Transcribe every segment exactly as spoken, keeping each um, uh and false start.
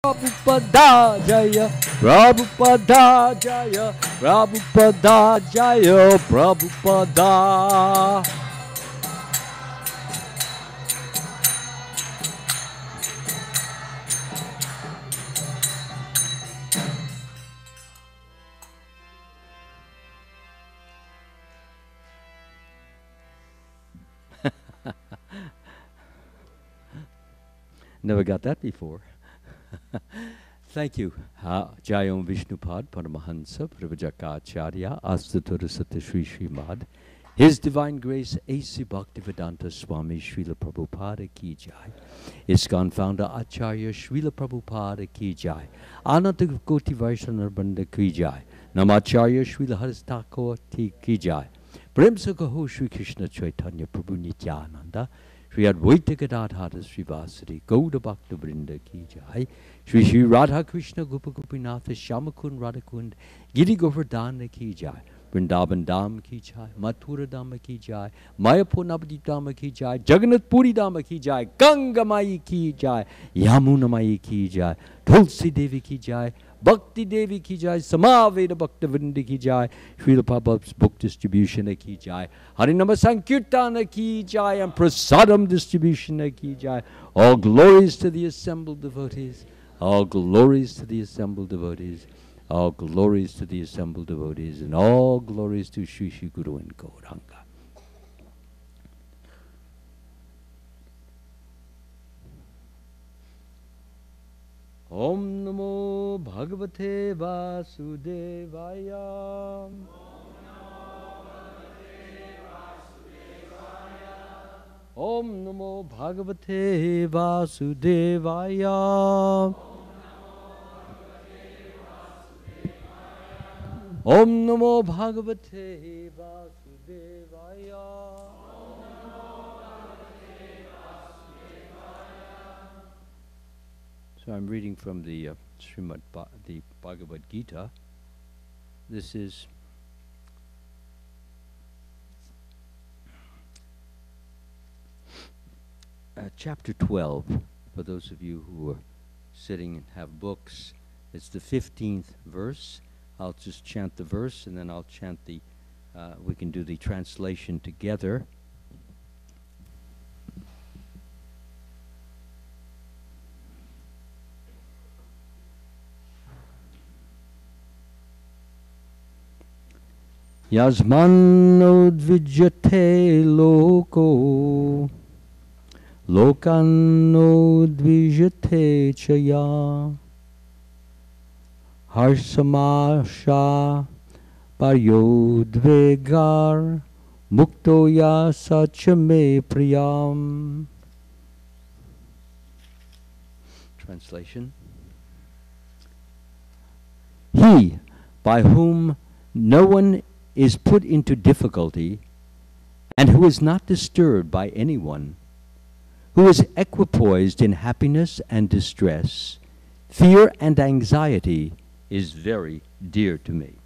Prabhupada Jaya, Prabhupada Jaya, Prabhupada Jaya, Prabhupada. Never got that before. Thank you. Uh, Jayom Vishnupad Paramahansa Pravajakacharya Astatura Satya Sri Srimad. His Divine Grace A C Bhaktivedanta Swami Srila Prabhupada Ki Jai. ISKCON Founder Acharya Srila Prabhupada Ki Jai. Ananta Koti Vaishnava Banda Ki Jai. Namacharya Srila Haris Thakur Ki Jai. Prem Sakaho Sri Krishna Chaitanya Prabhu Nityananda. Sri Advaita Gadadhara Srivasari Gauda Bhakta Vrinda Ki Jai. Sri Sri Radha Krishna Gopa Gopinatha Shyamakund Radhakund Giri Govardhana Ki Jai. Vrindavan Dham Ki Jai. Mathura Dhama Ki Jai. Mayapur Navadip Dhama Ki Jai. Jagannath Puri Dhama Ki Jai. Ganga Mai Ki Jai. Yamuna Mai Ki Jai. Tulsi Devi Ki Jai. Bhakti Devi Ki Jai, Samaveda Bhakta Vrinda Ki Jai, Srila Prabhupada's book distribution Ki Jai, Harinama Sankirtana Ki Jai, and Prasadam distribution Ki Jai. All glories to the assembled devotees, all glories to the assembled devotees, all glories to the assembled devotees, and all glories to Sri Sri Guru and Gauranga. Om Namo Bhagavate Vasudevaya. Om Namo Bhagavate Vasudevaya. Om Namo Bhagavate Vasudevaya. So I'm reading from the uh, Srimad ba the Bhagavad Gita. This is uh, chapter twelve. For those of you who are sitting and have books, it's the fifteenth verse. I'll just chant the verse, and then I'll chant the. Uh, we can do the translation together. Yasmanodvijate loko lokanodvijate chaya harsamasha paryodvegar muktoya sachame priyam. Translation. He by whom no one is put into difficulty, and who is not disturbed by anyone, who is equipoised in happiness and distress, fear and anxiety, is very dear to me.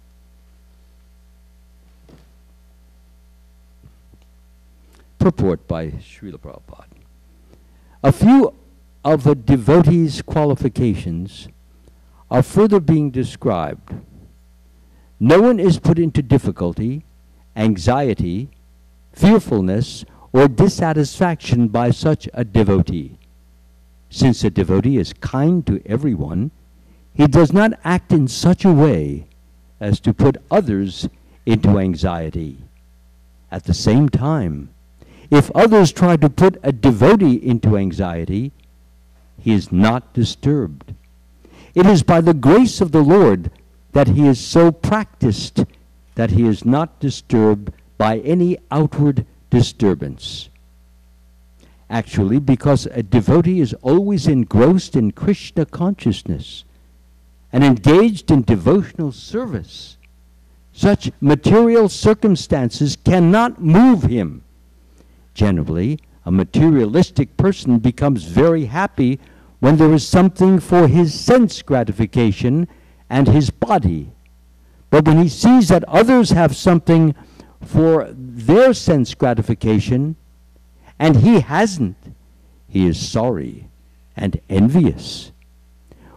Purport by Srila Prabhupada. A few of a devotee's qualifications are further being described. No one is put into difficulty, anxiety, fearfulness, or dissatisfaction by such a devotee. Since a devotee is kind to everyone, he does not act in such a way as to put others into anxiety. At the same time, if others try to put a devotee into anxiety, he is not disturbed. It is by the grace of the Lord that he is so practiced that he is not disturbed by any outward disturbance. Actually, because a devotee is always engrossed in Krishna consciousness and engaged in devotional service, such material circumstances cannot move him. Generally, a materialistic person becomes very happy when there is something for his sense gratification and his body. But when he sees that others have something for their sense gratification and he hasn't, he is sorry and envious.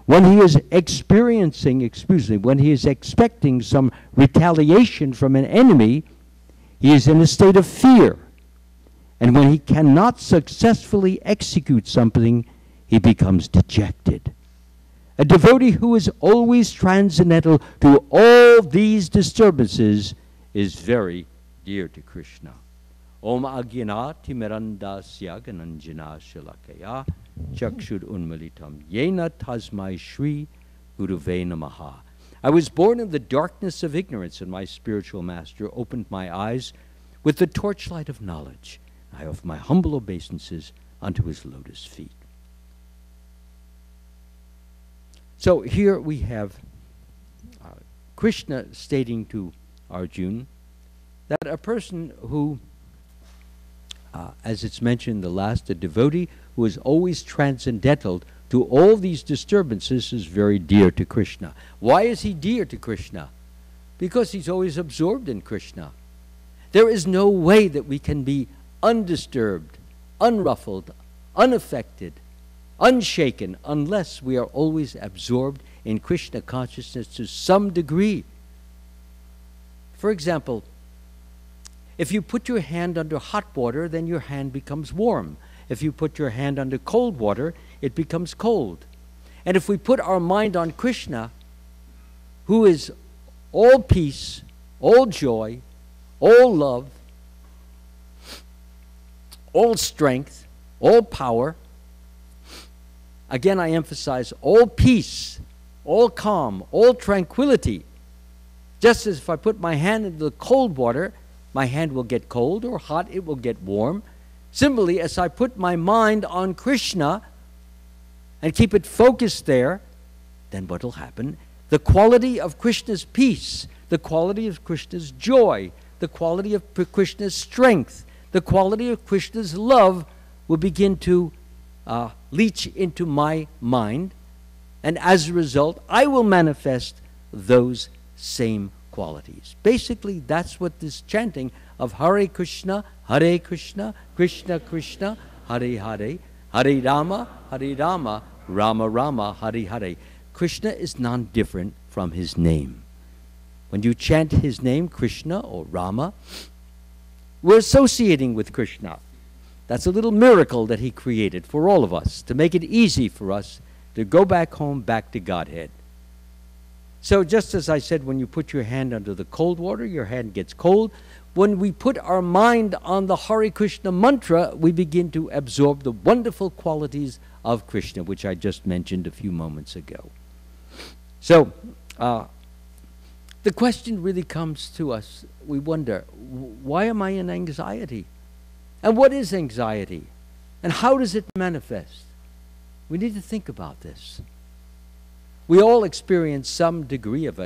when he is experiencing, excuse me, when he is expecting some retaliation from an enemy, he is in a state of fear. And when he cannot successfully execute something, he becomes dejected. A devotee who is always transcendental to all these disturbances is very dear to Krishna. Om Agyana Timirandasya Gananjana Shalakaya Chakshur Unmalitam Yena Tasmai Shri Guruve Namaha. I was born in the darkness of ignorance, and my spiritual master opened my eyes with the torchlight of knowledge. I offer my humble obeisances unto his lotus feet. So here we have uh, Krishna stating to Arjuna that a person who, uh, as it's mentioned in the last, a devotee who is always transcendental to all these disturbances is very dear to Krishna. Why is he dear to Krishna? Because he's always absorbed in Krishna. There is no way that we can be undisturbed, unruffled, unaffected, unshaken, unless we are always absorbed in Krishna consciousness to some degree. For example, if you put your hand under hot water, then your hand becomes warm. If you put your hand under cold water, it becomes cold. And if we put our mind on Krishna, who is all peace, all joy, all love, all strength, all power, again I emphasize all peace, all calm, all tranquility. Just as if I put my hand into the cold water, my hand will get cold, or hot, it will get warm. Similarly, as I put my mind on Krishna and keep it focused there, then what will happen? The quality of Krishna's peace, the quality of Krishna's joy, the quality of Krishna's strength, the quality of Krishna's love will begin to uh, leach into my mind, and as a result, I will manifest those same qualities. Basically, that's what this chanting of Hare Krishna, Hare Krishna, Krishna Krishna, Hare Hare, Hare Rama, Hare Rama, Rama Rama, Hare Hare. Krishna is non-different from his name. When you chant his name, Krishna or Rama, we're associating with Krishna. That's a little miracle that he created for all of us, to make it easy for us to go back home, back to Godhead. So just as I said, when you put your hand under the cold water, your hand gets cold. When we put our mind on the Hare Krishna mantra, we begin to absorb the wonderful qualities of Krishna, which I just mentioned a few moments ago. So, uh, the question really comes to us. We wonder, why am I in anxiety? And what is anxiety? And how does it manifest? We need to think about this. We all experience some degree of it.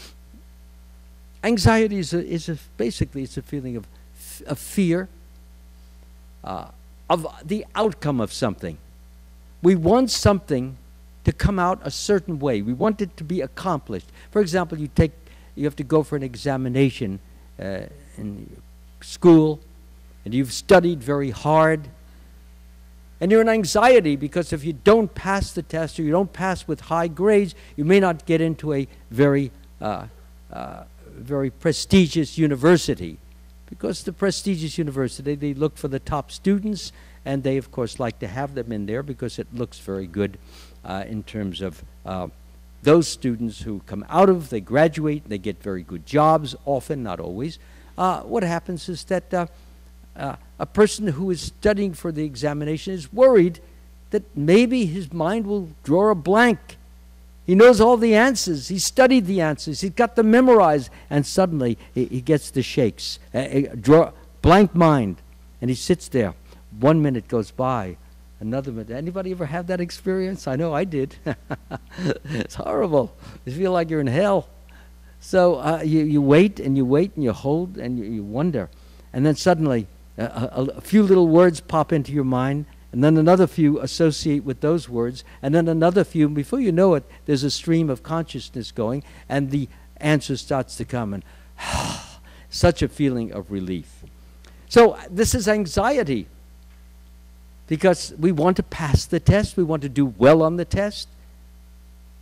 Anxiety is, a, is a, basically it's a feeling of, of fear, uh, of the outcome of something. We want something to come out a certain way. We want it to be accomplished. For example, you take, you have to go for an examination uh, in school, and you've studied very hard, and you're in anxiety because if you don't pass the test or you don't pass with high grades, you may not get into a very, uh, uh, very prestigious university. Because the prestigious university, they look for the top students, and they, of course, like to have them in there because it looks very good uh, in terms of uh, those students who come out of, they graduate, they get very good jobs, often, not always. Uh, what happens is that uh, Uh, a person who is studying for the examination is worried that maybe his mind will draw a blank. He knows all the answers. He studied the answers. He's got them memorized. And suddenly he, he gets the shakes, a, a draw, blank mind. And he sits there. One minute goes by. Another minute. Anybody ever have that experience? I know I did. It's horrible. You feel like you're in hell. So uh, you, you wait and you wait and you hold and you, you wonder. And then suddenly A, a, a few little words pop into your mind, and then another few associate with those words, and then another few, and before you know it, there's a stream of consciousness going, and the answer starts to come, and such a feeling of relief. So this is anxiety, because we want to pass the test, we want to do well on the test,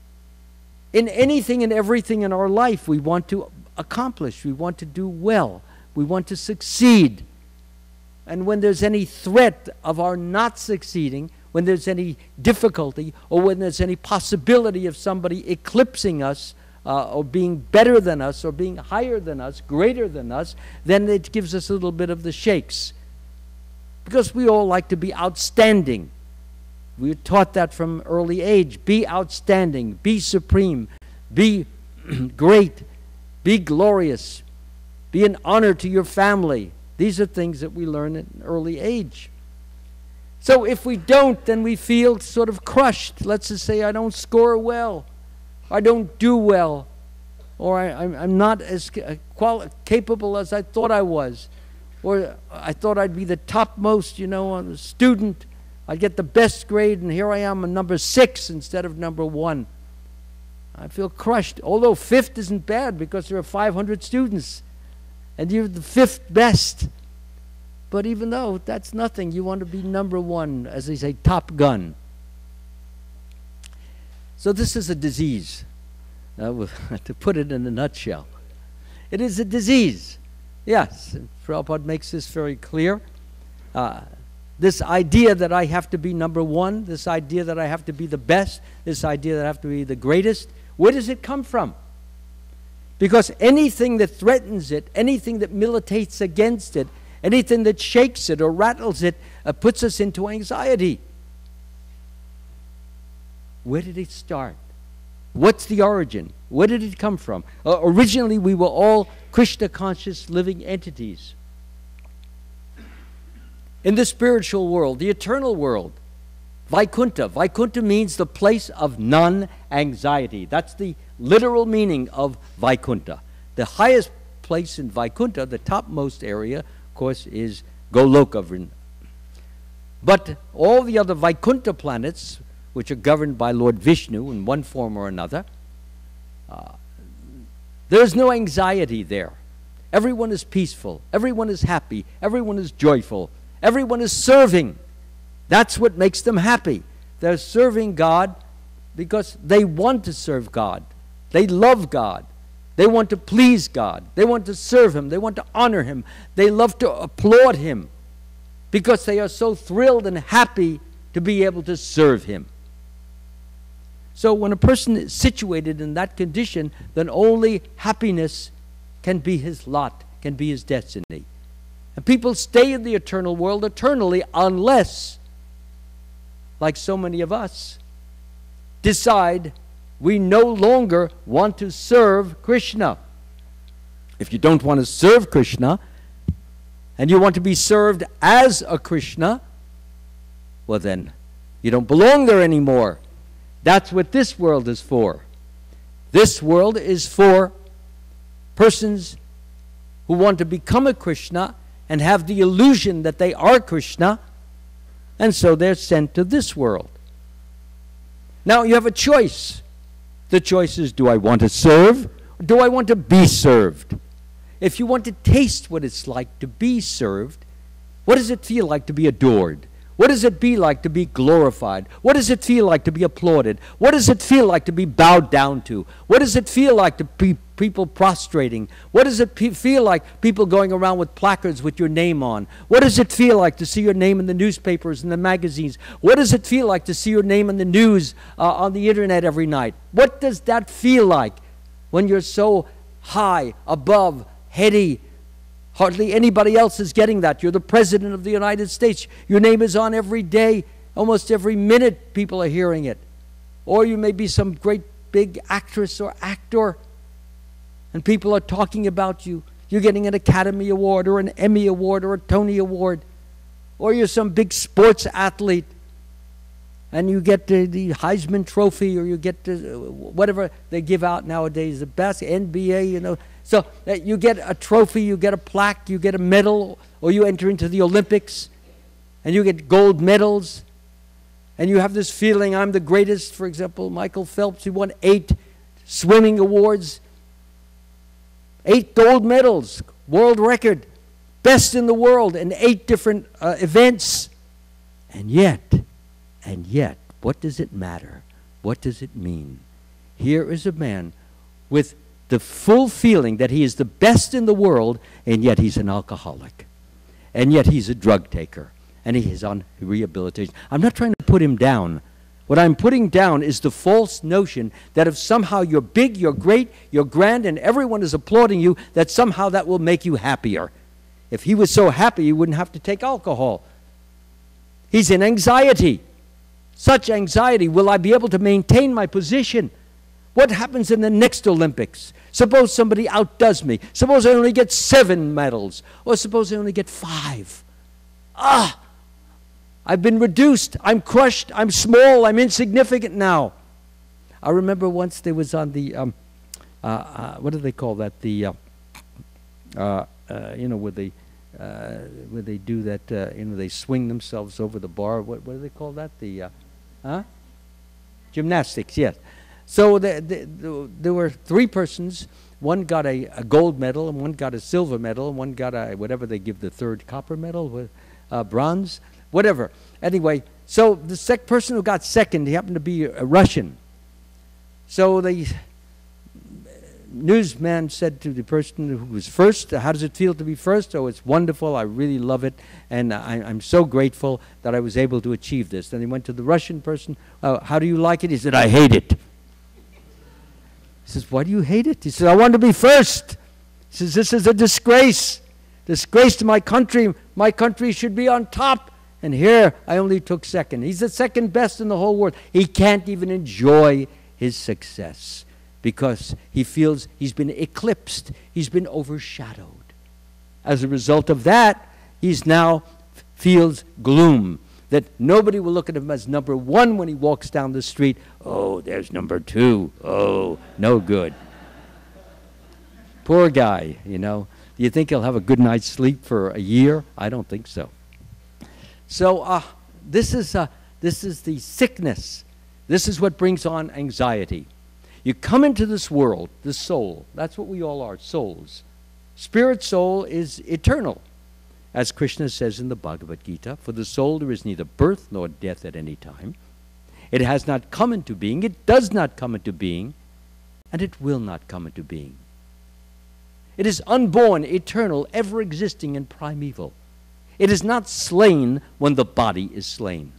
in anything and everything in our life we want to accomplish. We want to do well. We want to succeed. And when there's any threat of our not succeeding, when there's any difficulty, or when there's any possibility of somebody eclipsing us, uh, or being better than us, or being higher than us, greater than us, then it gives us a little bit of the shakes. Because we all like to be outstanding. We were taught that from early age. Be outstanding, be supreme, be great, be glorious, be an honor to your family. These are things that we learn at an early age. So if we don't, then we feel sort of crushed. Let's just say I don't score well, I don't do well, or I, I'm, I'm not as quali- capable as I thought I was, or I thought I'd be the topmost, you know, student. I'd get the best grade, and here I am a number six instead of number one. I feel crushed, although fifth isn't bad because there are five hundred students, and you're the fifth best. But even though that's nothing, you want to be number one, as they say, top gun. So this is a disease, uh, to put it in a nutshell. It is a disease. Yes, Prabhupada makes this very clear. Uh, this idea that I have to be number one, this idea that I have to be the best, this idea that I have to be the greatest, where does it come from? Because anything that threatens it, anything that militates against it, anything that shakes it or rattles it, uh, puts us into anxiety. Where did it start? What's the origin? Where did it come from? Uh, originally, we were all Krishna-conscious living entities. In the spiritual world, the eternal world, Vaikuntha. Vaikuntha means the place of non-anxiety. That's the literal meaning of Vaikuntha. The highest place in Vaikuntha, the topmost area, of course, is Goloka. But all the other Vaikuntha planets, which are governed by Lord Vishnu in one form or another, uh, there's no anxiety there. Everyone is peaceful. Everyone is happy. Everyone is joyful. Everyone is serving. That's what makes them happy. They're serving God because they want to serve God. They love God. They want to please God. They want to serve Him. They want to honor Him. They love to applaud Him because they are so thrilled and happy to be able to serve Him. So when a person is situated in that condition, then only happiness can be his lot, can be his destiny. And people stay in the eternal world eternally unless, like so many of us, decide we no longer want to serve Krishna. If you don't want to serve Krishna, and you want to be served as a Krishna, well then, you don't belong there anymore. That's what this world is for. This world is for persons who want to become a Krishna and have the illusion that they are Krishna, and so they're sent to this world. Now you have a choice. The choice is, do I want to serve, or do I want to be served? If you want to taste what it's like to be served, what does it feel like to be adored? What does it be like to be glorified? What does it feel like to be applauded? What does it feel like to be bowed down to? What does it feel like to be people prostrating? What does it feel like people going around with placards with your name on? What does it feel like to see your name in the newspapers and the magazines? What does it feel like to see your name in the news uh, on the internet every night? What does that feel like when you're so high, above, heady? Hardly anybody else is getting that. You're the President of the United States. Your name is on every day. Almost every minute people are hearing it. Or you may be some great big actress or actor, and people are talking about you. You're getting an Academy Award or an Emmy Award or a Tony Award. Or you're some big sports athlete, and you get the, the Heisman Trophy, or you get the, whatever they give out nowadays, the best N B A, you know. So uh, you get a trophy, you get a plaque, you get a medal, or you enter into the Olympics, and you get gold medals, and you have this feeling, I'm the greatest. For example, Michael Phelps, he won eight swimming awards, eight gold medals, world record, best in the world in eight different uh, events. And yet, and yet, what does it matter? What does it mean? here is a man with the full feeling that he is the best in the world, and yet he's an alcoholic. And yet he's a drug taker. And he is on rehabilitation. I'm not trying to put him down. What I'm putting down is the false notion that if somehow you're big, you're great, you're grand, and everyone is applauding you, that somehow that will make you happier. If he was so happy, he wouldn't have to take alcohol. He's in anxiety. Such anxiety. Will I be able to maintain my position? What happens in the next Olympics? Suppose somebody outdoes me. Suppose I only get seven medals. Or suppose I only get five. Ah! I've been reduced. I'm crushed. I'm small. I'm insignificant now. I remember once there was on the, um, uh, uh, what do they call that? The, uh, uh, uh, you know, where they, uh, where they do that, uh, you know, they swing themselves over the bar. What, what do they call that? The, uh, huh? Gymnastics, yes. So the, the, the, there were three persons. One got a, a gold medal, and one got a silver medal, and one got a, whatever they give the third, copper medal, with, uh, bronze. Whatever. Anyway, so the sec person who got second, he happened to be a Russian. So the newsman said to the person who was first, how does it feel to be first? Oh, it's wonderful. I really love it. And I, I'm so grateful that I was able to achieve this. Then he went to the Russian person. Oh, how do you like it? He said, I hate it. He says, why do you hate it? He said, I want to be first. He says, this is a disgrace. Disgrace to my country. My country should be on top. And here, I only took second. He's the second best in the whole world. He can't even enjoy his success because he feels he's been eclipsed. He's been overshadowed. As a result of that, he's now feels gloom, that nobody will look at him as number one when he walks down the street. Oh, there's number two. Oh, no good. Poor guy, you know. Do you think he'll have a good night's sleep for a year? I don't think so. So uh, this is uh, this is the sickness. This is what brings on anxiety. You come into this world, the soul. That's what we all are, souls. Spirit soul is eternal. As Krishna says in the Bhagavad Gita, for the soul there is neither birth nor death at any time. It has not come into being, it does not come into being, and it will not come into being. It is unborn, eternal, ever existing, and primeval. It is not slain when the body is slain.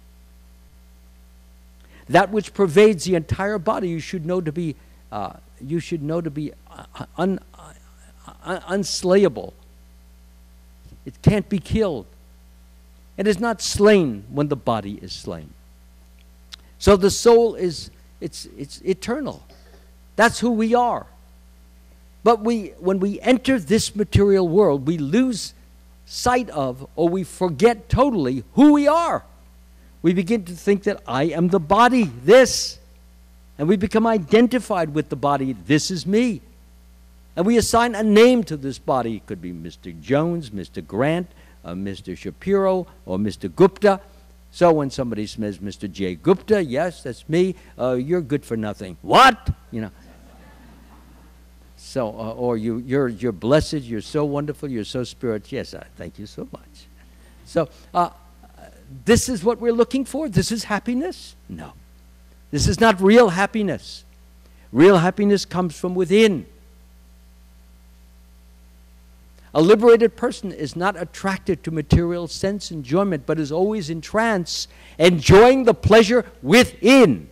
That which pervades the entire body, you should know to be, uh, you should know to be un, uh, unslayable. It can't be killed. It is not slain when the body is slain. So the soul is, it's, it's eternal. That's who we are. But we, when we enter this material world, we lose sight of, or we forget totally who we are. We begin to think that I am the body, this. And we become identified with the body, this is me. And we assign a name to this body. It could be Mister Jones, Mister Grant, uh, Mister Shapiro, or Mister Gupta. So when somebody says Mister J. Gupta, yes, that's me, uh, you're good for nothing. What? You know. So, uh, or you, you're, you're blessed, you're so wonderful, you're so spiritual. Yes, I thank you so much. So, uh, this is what we're looking for? This is happiness? No. This is not real happiness. Real happiness comes from within. A liberated person is not attracted to material sense enjoyment, but is always in trance, enjoying the pleasure within.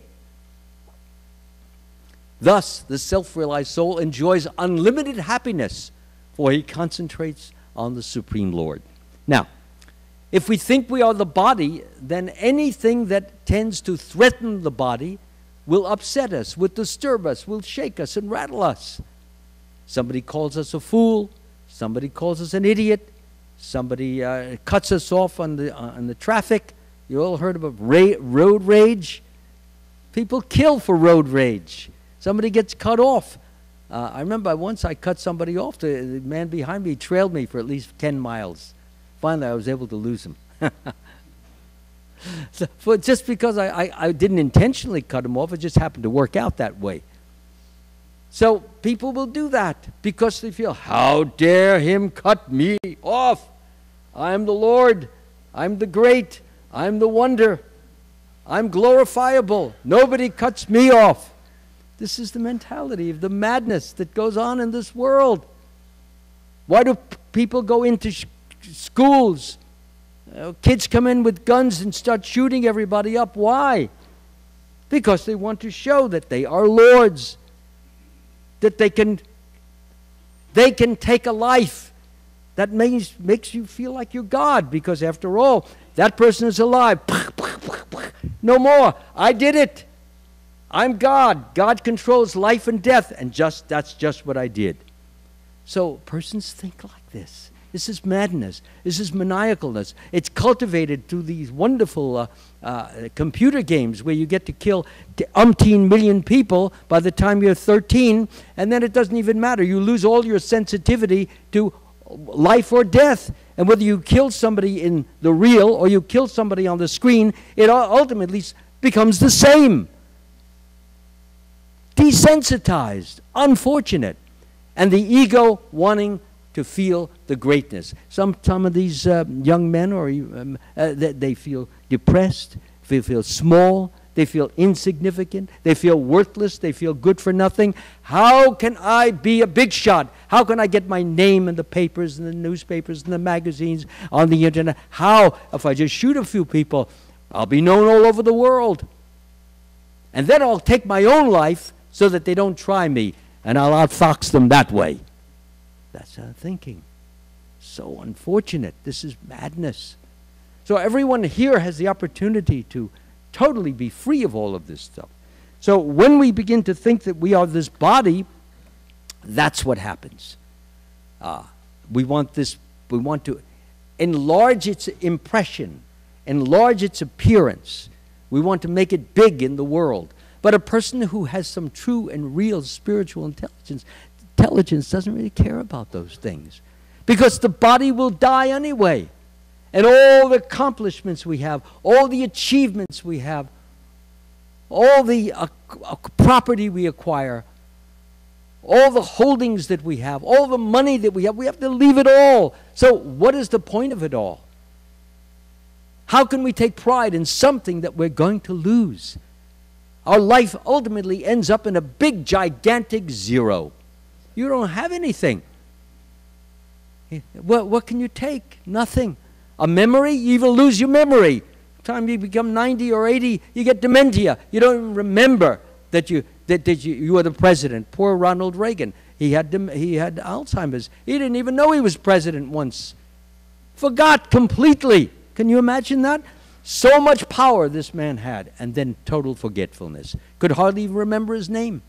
Thus, the self-realized soul enjoys unlimited happiness, for he concentrates on the Supreme Lord. Now, if we think we are the body, then anything that tends to threaten the body will upset us, will disturb us, will shake us and rattle us. Somebody calls us a fool, somebody calls us an idiot, somebody uh, cuts us off on the, uh, on the traffic. You all heard about ra road rage? People kill for road rage. Somebody gets cut off. Uh, I remember once I cut somebody off. The, the man behind me trailed me for at least ten miles. Finally, I was able to lose him. So, for just because I, I, I didn't intentionally cut him off, it just happened to work out that way. So people will do that because they feel, how dare him cut me off? I'm the Lord. I'm the great. I'm the wonder. I'm glorifiable. Nobody cuts me off. This is the mentality of the madness that goes on in this world. Why do p- people go into sh- schools? Uh, kids come in with guns and start shooting everybody up. Why? Because they want to show that they are lords, that they can, they can take a life. That makes, makes you feel like you're God, because after all, that person is alive. No more. I did it. I'm God. God controls life and death, and just that's just what I did. So persons think like this. This is madness. This is maniacalness. It's cultivated through these wonderful uh, uh, computer games where you get to kill umpteen million people by the time you're thirteen, and then it doesn't even matter. You lose all your sensitivity to life or death. And whether you kill somebody in the real or you kill somebody on the screen, it ultimately becomes the same. Desensitized, unfortunate, and the ego wanting to feel the greatness. Some, some of these uh, young men, or um, uh, they, they feel depressed, they feel small, they feel insignificant, they feel worthless, they feel good for nothing. How can I be a big shot? How can I get my name in the papers and the newspapers and the magazines, on the internet? How, if I just shoot a few people, I'll be known all over the world. And then I'll take my own life so that they don't try me, and I'll outfox them that way. That's our thinking. So unfortunate. This is madness. So everyone here has the opportunity to totally be free of all of this stuff. So when we begin to think that we are this body, that's what happens. Uh, we want this, we want to enlarge its impression, enlarge its appearance. We want to make it big in the world. But a person who has some true and real spiritual intelligence, intelligence doesn't really care about those things, because the body will die anyway. And all the accomplishments we have, all the achievements we have, all the uh, uh, property we acquire, all the holdings that we have, all the money that we have, we have to leave it all. So what is the point of it all? How can we take pride in something that we're going to lose? Our life ultimately ends up in a big, gigantic zero. You don't have anything. What, what can you take? Nothing. A memory? You even lose your memory. By the time you become ninety or eighty, you get dementia. You don't even remember that you that, that you, you were the president. Poor Ronald Reagan. He had he had Alzheimer's. He didn't even know he was president once. Forgot completely. Can you imagine that? So much power this man had, and then total forgetfulness. Could hardly even remember his name.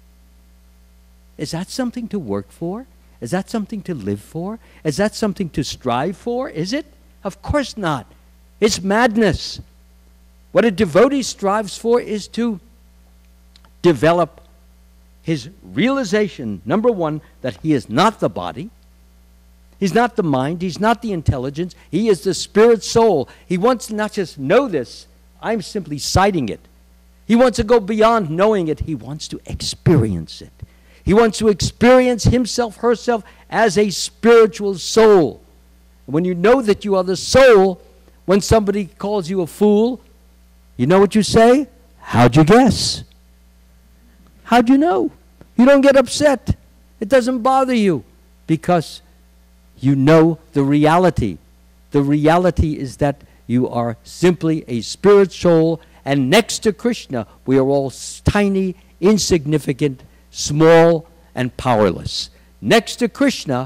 Is that something to work for? Is that something to live for? Is that something to strive for? Is it? Of course not. It's madness. What a devotee strives for is to develop his realization, number one, that he is not the body. He's not the mind. He's not the intelligence. He is the spirit soul. He wants to not just know this. I'm simply citing it. He wants to go beyond knowing it. He wants to experience it. He wants to experience himself, herself, as a spiritual soul. When you know that you are the soul, when somebody calls you a fool, you know what you say? How'd you guess? How'd you know? You don't get upset. It doesn't bother you, because you know the reality. The reality is that you are simply a spirit soul, and next to Krishna, we are all tiny, insignificant, small, and powerless. Next to Krishna,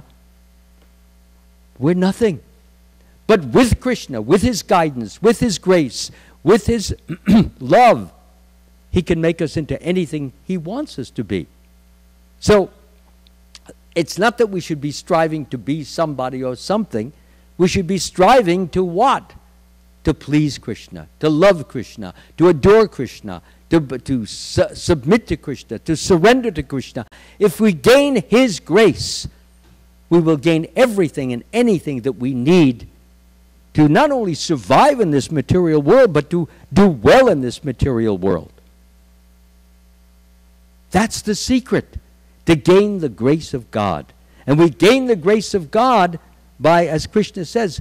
we're nothing. But with Krishna, with his guidance, with his grace, with his love, he can make us into anything he wants us to be. So, it's not that we should be striving to be somebody or something. We should be striving to what? To please Krishna, to love Krishna, to adore Krishna, to, to su submit to Krishna, to surrender to Krishna. If we gain his grace, we will gain everything and anything that we need to not only survive in this material world, but to do well in this material world. That's the secret, to gain the grace of God. And we gain the grace of God by, as Krishna says,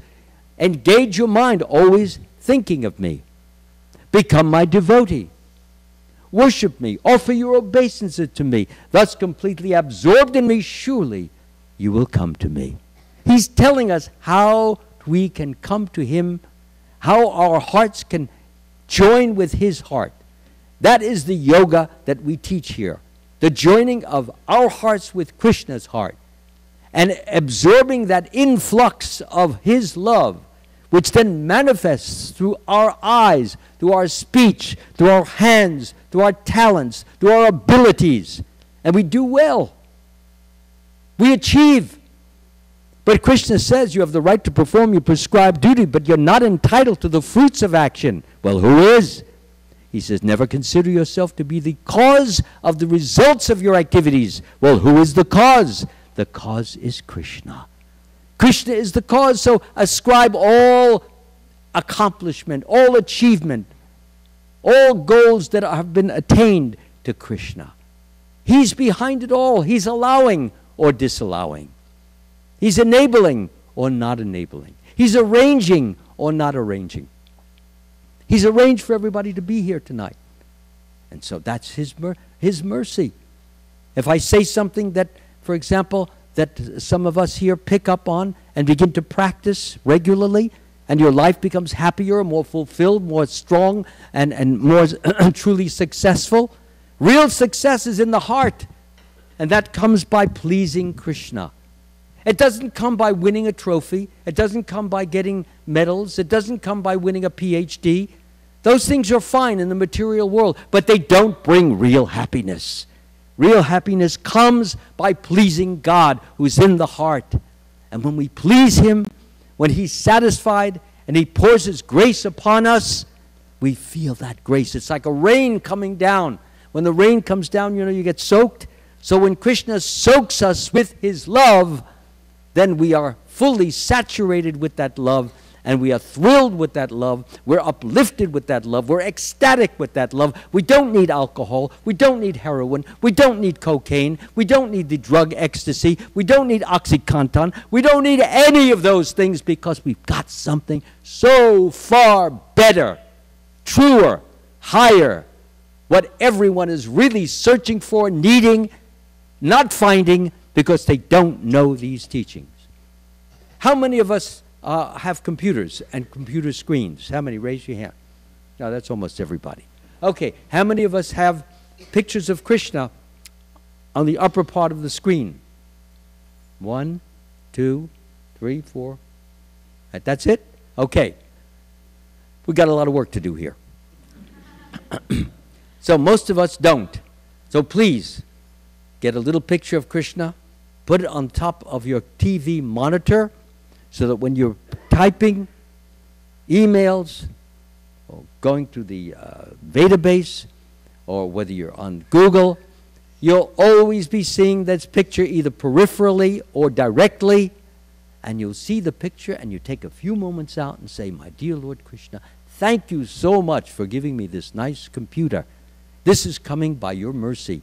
engage your mind, always thinking of me. Become my devotee. worship me, offer your obeisances to me, thus completely absorbed in me, surely you will come to me. He's telling us how we can come to him, how our hearts can join with his heart. That is the yoga that we teach here. The joining of our hearts with Krishna's heart and absorbing that influx of his love, which then manifests through our eyes, through our speech, through our hands, through our talents, through our abilities. And we do well. We achieve. But Krishna says you have the right to perform your prescribed duty, but you're not entitled to the fruits of action. Well, who is? He says, never consider yourself to be the cause of the results of your activities. Well, who is the cause? The cause is Krishna. Krishna is the cause, so ascribe all accomplishment, all achievement, all goals that have been attained to Krishna. He's behind it all. He's allowing or disallowing. He's enabling or not enabling. He's arranging or not arranging. He's arranged for everybody to be here tonight. And so that's his, mer his mercy. If I say something that, for example, that some of us here pick up on and begin to practice regularly, and your life becomes happier, more fulfilled, more strong, and, and more truly successful. Real success is in the heart, and that comes by pleasing Krishna. It doesn't come by winning a trophy. It doesn't come by getting medals. It doesn't come by winning a P H D. Those things are fine in the material world, but they don't bring real happiness. Real happiness comes by pleasing God who's in the heart. And when we please him, when he's satisfied and he pours his grace upon us, we feel that grace. It's like a rain coming down. When the rain comes down, you know, you get soaked. So when Krishna soaks us with his love, then we are fully saturated with that love, and we are thrilled with that love. We're uplifted with that love. We're ecstatic with that love. We don't need alcohol. We don't need heroin. We don't need cocaine. We don't need the drug ecstasy. We don't need OxyContin. We don't need any of those things, because we've got something so far better, truer, higher, what everyone is really searching for, needing, not finding, because they don't know these teachings. How many of us uh, have computers and computer screens? How many? Raise your hand. No, that's almost everybody. Okay, how many of us have pictures of Krishna on the upper part of the screen? One, two, three, four. That's it? Okay. We've got a lot of work to do here. So most of us don't. So please, get a little picture of Krishna, put it on top of your T V monitor, so that when you're typing emails or going to the uh, database, or whether you're on Google, you'll always be seeing this picture either peripherally or directly, and you'll see the picture and you take a few moments out and say, my dear Lord Krishna, thank you so much for giving me this nice computer. This is coming by your mercy.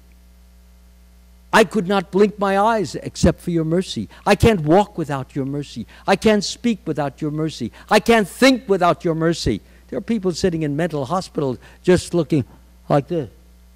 I could not blink my eyes except for your mercy. I can't walk without your mercy. I can't speak without your mercy. I can't think without your mercy. There are people sitting in mental hospitals just looking like this.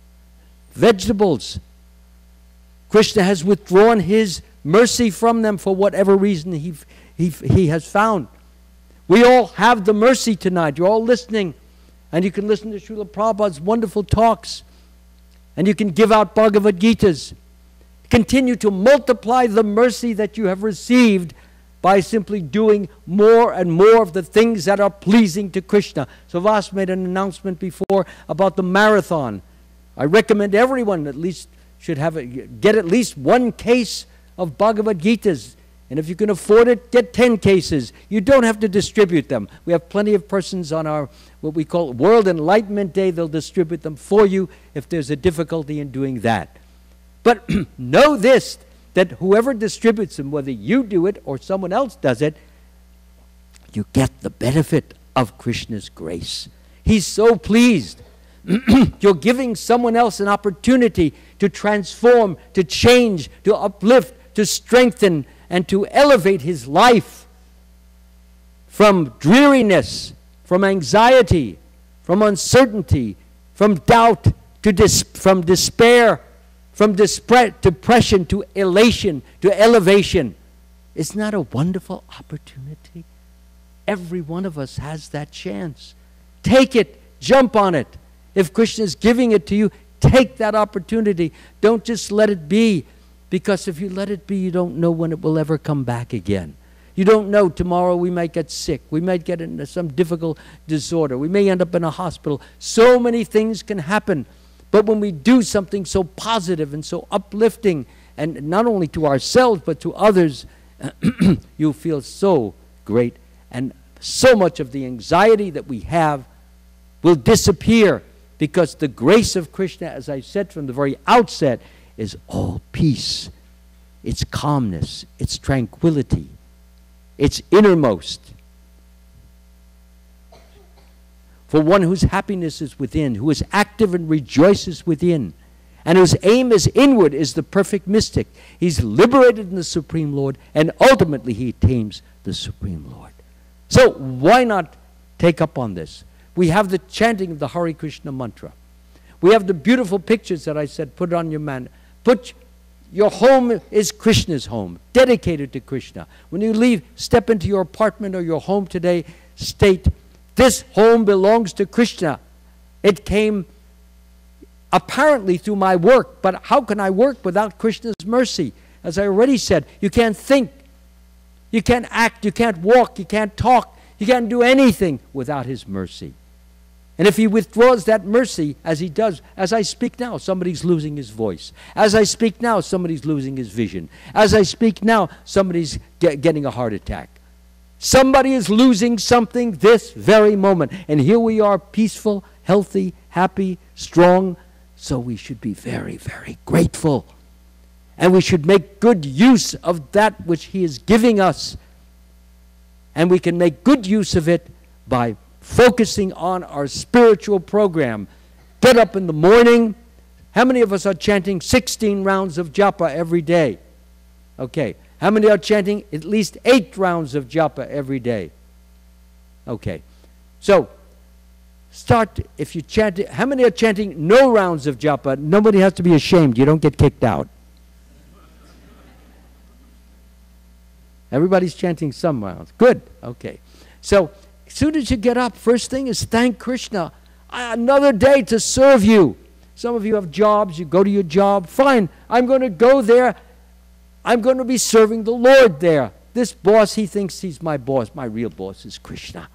Vegetables. Krishna has withdrawn his mercy from them for whatever reason he, he, he has found. We all have the mercy tonight. You're all listening. And you can listen to Srila Prabhupada's wonderful talks. And you can give out Bhagavad Gitas. Continue to multiply the mercy that you have received by simply doing more and more of the things that are pleasing to Krishna. So Vas made an announcement before about the marathon. I recommend everyone at least should have a, get at least one case of Bhagavad Gitas. And if you can afford it, get ten cases. You don't have to distribute them. We have plenty of persons on our, what we call World Enlightenment Day. They'll distribute them for you if there's a difficulty in doing that. But know this, that whoever distributes them, whether you do it or someone else does it, you get the benefit of Krishna's grace. He's so pleased. You're giving someone else an opportunity to transform, to change, to uplift, to strengthen, and to elevate his life from dreariness, from anxiety, from uncertainty, from doubt, to dis from despair, from depression to elation, to elevation. Isn't that a wonderful opportunity? Every one of us has that chance. Take it. Jump on it. If Krishna is giving it to you, take that opportunity. Don't just let it be, because if you let it be, you don't know when it will ever come back again. You don't know. Tomorrow we might get sick. We might get into some difficult disorder. We may end up in a hospital. So many things can happen. But when we do something so positive and so uplifting, and not only to ourselves but to others, you feel so great, and so much of the anxiety that we have will disappear, because the grace of Krishna, as I said from the very outset, is all peace. It's calmness. It's tranquility. It's innermost. For one whose happiness is within, who is active and rejoices within, and whose aim is inward, is the perfect mystic. He's liberated in the Supreme Lord, and ultimately he attains the Supreme Lord. So why not take up on this? We have the chanting of the Hare Krishna mantra. We have the beautiful pictures that I said, put on your man. Put your home is Krishna's home, dedicated to Krishna. When you leave, step into your apartment or your home today, state, this home belongs to Krishna. It came apparently through my work, but how can I work without Krishna's mercy? As I already said, you can't think, you can't act, you can't walk, you can't talk, you can't do anything without his mercy. And if he withdraws that mercy, as he does, as I speak now, somebody's losing his voice. As I speak now, somebody's losing his vision. As I speak now, somebody's get, getting a heart attack. Somebody is losing something this very moment. And here we are, peaceful, healthy, happy, strong. So we should be very, very grateful. And we should make good use of that which he is giving us. And we can make good use of it by focusing on our spiritual program. Get up in the morning. How many of us are chanting sixteen rounds of japa every day? Okay. How many are chanting at least eight rounds of japa every day? Okay. So, start, if you chant, how many are chanting no rounds of japa? Nobody has to be ashamed. You don't get kicked out. Everybody's chanting some rounds. Good. Okay. So, as soon as you get up, first thing is thank Krishna. Another day to serve you. Some of you have jobs. You go to your job. Fine. I'm going to go there. I'm going to be serving the Lord there. This boss, he thinks he's my boss. My real boss is Krishna.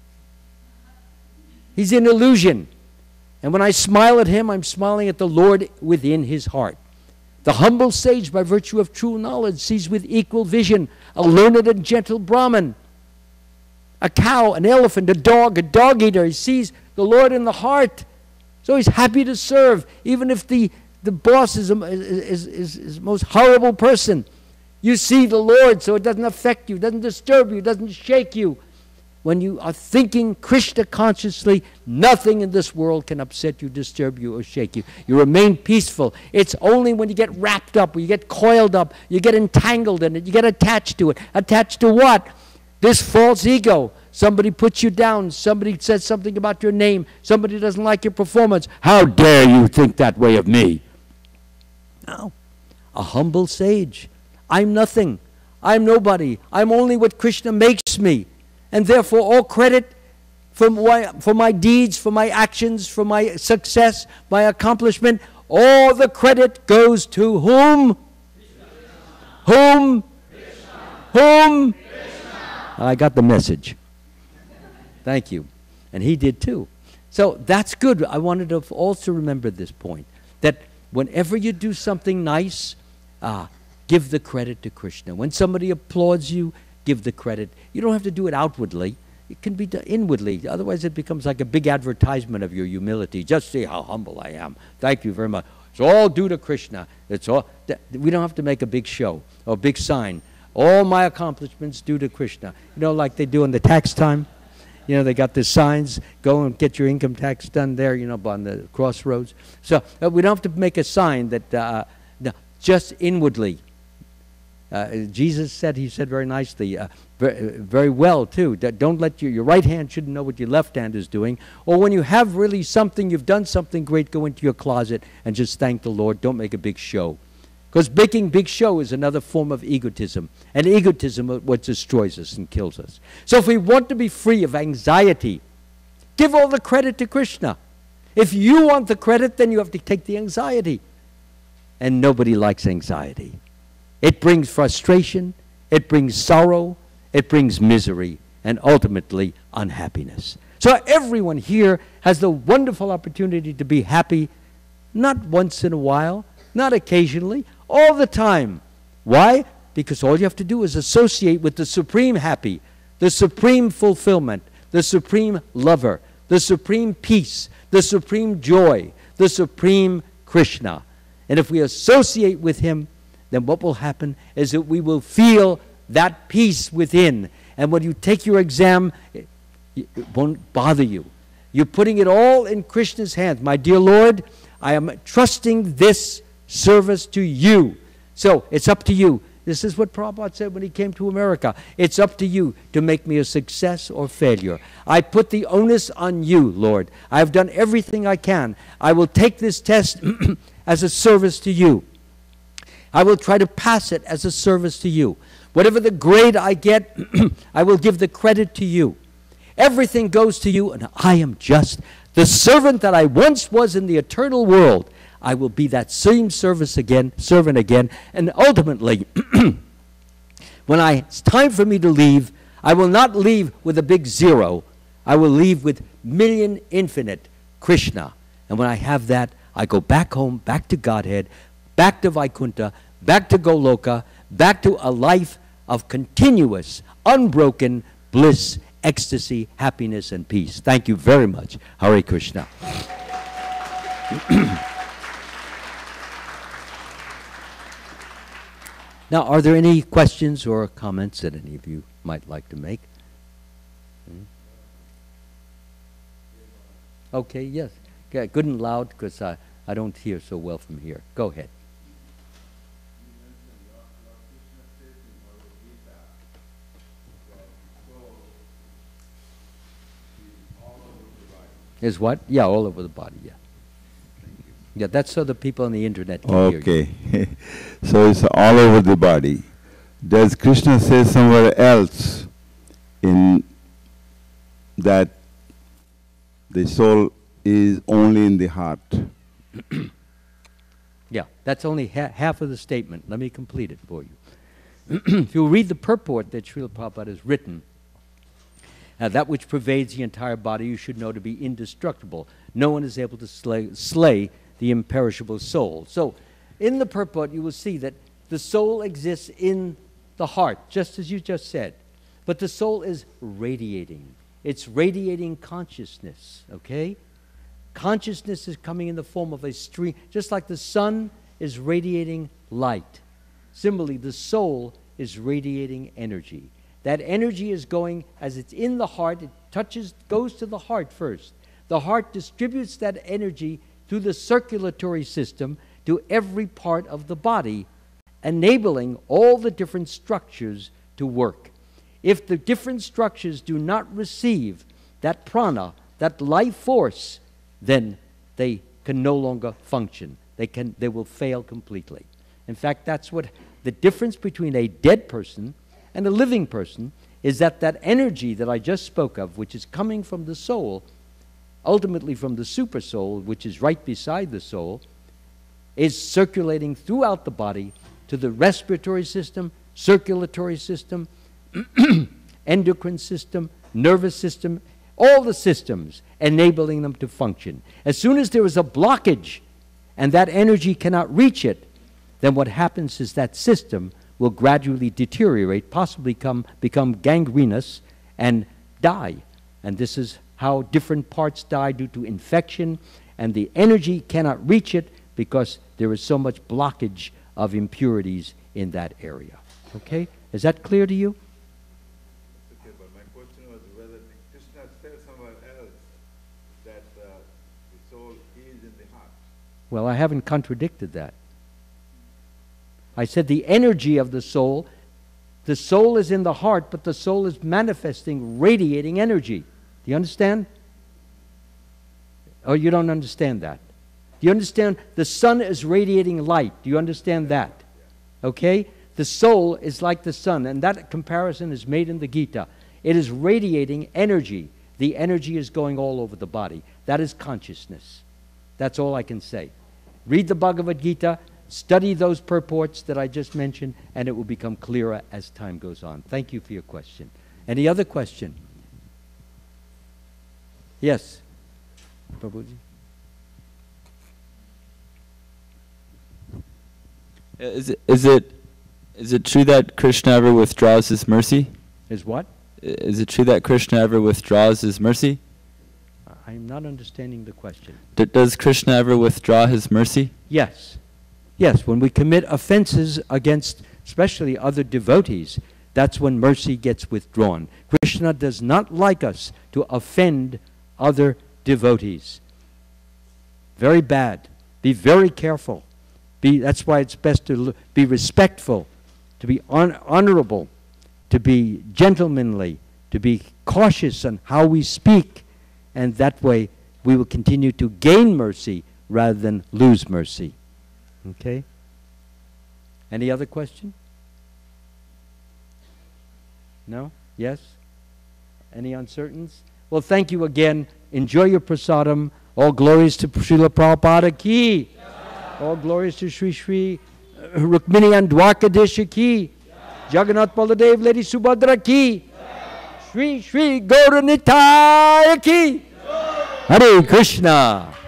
He's an illusion. And when I smile at him, I'm smiling at the Lord within his heart. The humble sage, by virtue of true knowledge, sees with equal vision a learned and gentle Brahmin, a cow, an elephant, a dog, a dog-eater. He sees the Lord in the heart. So he's happy to serve, even if the, the boss is, a, is, is, is the most horrible person. You see the Lord, so it doesn't affect you, doesn't disturb you, doesn't shake you. When you are thinking Krishna consciously, nothing in this world can upset you, disturb you, or shake you. You remain peaceful. It's only when you get wrapped up, or you get coiled up, you get entangled in it, you get attached to it. Attached to what? This false ego. Somebody puts you down. Somebody says something about your name. Somebody doesn't like your performance. How dare you think that way of me? No. A humble sage. I'm nothing. I'm nobody. I'm only what Krishna makes me. And therefore all credit for my, for my deeds, for my actions, for my success, my accomplishment, all the credit goes to whom? Krishna. Whom? Krishna. Whom? Krishna. I got the message. Thank you. And he did too. So that's good. I wanted to also remember this point, that whenever you do something nice, uh, give the credit to Krishna. When somebody applauds you, give the credit. You don't have to do it outwardly. It can be done inwardly. Otherwise, it becomes like a big advertisement of your humility. Just see how humble I am. Thank you very much. It's all due to Krishna. It's all. We don't have to make a big show or a big sign. All my accomplishments due to Krishna. You know, like they do in the tax time. You know, they got the signs, go and get your income tax done there, you know, on the crossroads. So uh, we don't have to make a sign that, uh, no, just inwardly. Uh, Jesus said, he said very nicely, uh, very, very well too, that don't let your, your right hand shouldn't know what your left hand is doing. Or when you have really something, you've done something great, go into your closet and just thank the Lord. Don't make a big show. Because making big show is another form of egotism. And egotism is what destroys us and kills us. So if we want to be free of anxiety, give all the credit to Krishna. If you want the credit, then you have to take the anxiety. And nobody likes anxiety. It brings frustration, it brings sorrow, it brings misery, and ultimately unhappiness. So everyone here has the wonderful opportunity to be happy, not once in a while, not occasionally, all the time. Why? Because all you have to do is associate with the supreme happy, the supreme fulfillment, the supreme lover, the supreme peace, the supreme joy, the supreme Krishna. And if we associate with him, then what will happen is that we will feel that peace within. And when you take your exam, it, it won't bother you. You're putting it all in Krishna's hands. My dear Lord, I am trusting this service to you. So it's up to you. This is what Prabhupada said when he came to America. It's up to you to make me a success or failure. I put the onus on you, Lord. I've done everything I can. I will take this test as a service to you. I will try to pass it as a service to you. Whatever the grade I get, I will give the credit to you. Everything goes to you, and I am just the servant that I once was in the eternal world. I will be that same service again, servant again, and ultimately, when I, it's time for me to leave, I will not leave with a big zero. I will leave with million infinite Krishna. And when I have that, I go back home, back to Godhead, back to Vaikuntha, back to Goloka, back to a life of continuous, unbroken bliss, ecstasy, happiness, and peace. Thank you very much. Hare Krishna. Now, are there any questions or comments that any of you might like to make? Hmm? Okay, yes. Okay, good and loud, because I, I don't hear so well from here. Go ahead. Is what? Yeah, all over the body, yeah. Yeah, that's so the people on the internet can okay. hear you. So it's all over the body. Does Krishna say somewhere else in that the soul is only in the heart? Yeah, that's only ha half of the statement. Let me complete it for you. If you read the purport that Srila Prabhupada has written, Uh, that which pervades the entire body you should know to be indestructible. No one is able to slay, slay the imperishable soul. So in the purport you will see that the soul exists in the heart, just as you just said. But the soul is radiating. It's radiating consciousness, okay? Consciousness is coming in the form of a stream, just like the sun is radiating light. Similarly, the soul is radiating energy. That energy is going, as it's in the heart, it touches, goes to the heart first. The heart distributes that energy through the circulatory system to every part of the body, enabling all the different structures to work. If the different structures do not receive that prana, that life force, then they can no longer function. They, can, they will fail completely. In fact, that's what the difference between a dead person and a living person is, that that energy that I just spoke of, which is coming from the soul, ultimately from the super soul, which is right beside the soul, is circulating throughout the body to the respiratory system, circulatory system, endocrine system, nervous system, all the systems, enabling them to function. As soon as there is a blockage and that energy cannot reach it, then what happens is that system will gradually deteriorate, possibly come, become gangrenous and die. And this is how different parts die due to infection, and the energy cannot reach it because there is so much blockage of impurities in that area. Okay? Is that clear to you? Okay, but my question was whether Krishna said somewhere else that uh, the soul is in the heart. Well, I haven't contradicted that. I said the energy of the soul. The soul is in the heart, but the soul is manifesting, radiating energy. Do you understand? Or you don't understand that? Do you understand? The sun is radiating light. Do you understand that? Okay? The soul is like the sun, and that comparison is made in the Gita. It is radiating energy. The energy is going all over the body. That is consciousness. That's all I can say. Read the Bhagavad Gita, study those purports that I just mentioned, and it will become clearer as time goes on. Thank you for your question. Any other question? Yes, Prabhuji. Is it, is it is it true that Krishna ever withdraws his mercy? Is what? Is it true that Krishna ever withdraws his mercy? I'm not understanding the question. D does Krishna ever withdraw his mercy? Yes. Yes, when we commit offenses against especially other devotees, that's when mercy gets withdrawn. Krishna does not like us to offend other devotees. Very bad. Be very careful. Be, that's why it's best to be respectful, to be hon honorable, to be gentlemanly, to be cautious on how we speak, and that way we will continue to gain mercy rather than lose mercy. Okay? Any other question? No? Yes? Any uncertains? Well, thank you again. Enjoy your prasadam. All glories to Srila Prabhupada ki. All glories to Sri Sri uh, Rukmini and Dwarkadesha ki. Jagannath Baladev, Lady Subhadra ki. Sri Sri Gaura Nitaya ki. Hare Krishna.